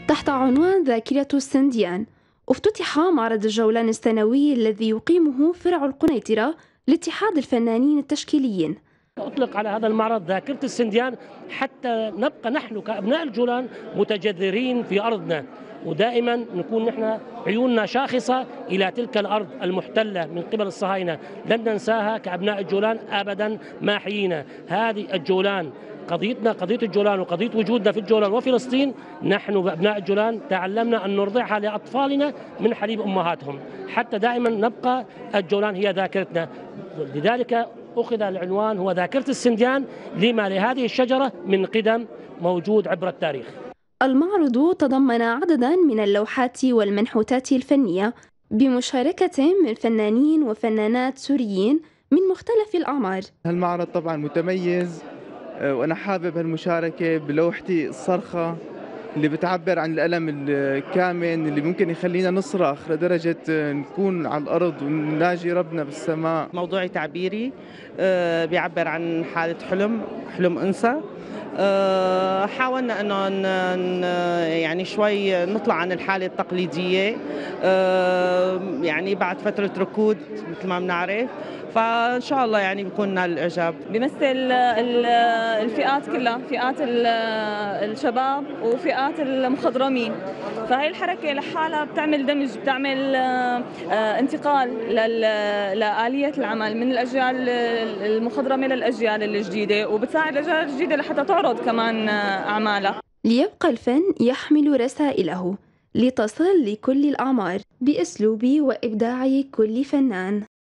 تحت عنوان ذاكرة السنديان، افتتح معرض الجولان السنوي الذي يقيمه فرع القنيطرة لاتحاد الفنانين التشكيليين. أطلق على هذا المعرض ذاكرة السنديان حتى نبقى نحن كأبناء الجولان متجذرين في أرضنا، ودائما نكون نحن عيوننا شاخصة إلى تلك الأرض المحتلة من قبل الصهاينة، لن ننساها كأبناء الجولان أبدا ما حيينا. هذه الجولان قضيتنا، قضية الجولان وقضية وجودنا في الجولان وفلسطين. نحن بأبناء الجولان تعلمنا أن نرضعها لأطفالنا من حليب أمهاتهم، حتى دائما نبقى الجولان هي ذاكرتنا. لذلك أخذ العنوان هو ذاكرة السنديان لما لهذه الشجرة من قدم موجود عبر التاريخ. المعرض تضمن عددا من اللوحات والمنحوتات الفنية بمشاركة من فنانين وفنانات سوريين من مختلف الأعمار. هالمعرض طبعا متميز، وأنا حابب هالمشاركة بلوحتي الصرخة اللي بتعبر عن الألم الكامن اللي ممكن يخلينا نصرخ لدرجة نكون على الأرض ونناجي ربنا بالسماء. موضوعي تعبيري، بيعبر عن حالة حلم أنثى. حاولنا أنه يعني شوي نطلع عن الحالة التقليدية، يعني بعد فترة ركود مثل ما بنعرف، فإن شاء الله يعني بيكون نال الإعجاب. بيمثل الفئات كلها، فئات الشباب وفئات المخضرمين، فهي الحركة لحالها بتعمل دمج، بتعمل انتقال لآلية العمل من الأجيال المخضرمة للأجيال الجديدة، وبتساعد الأجيال الجديدة لحتى تعرض كمان أعمالها. ليبقى الفن يحمل رسائله لتصل لكل الأعمار بأسلوب وإبداع كل فنان.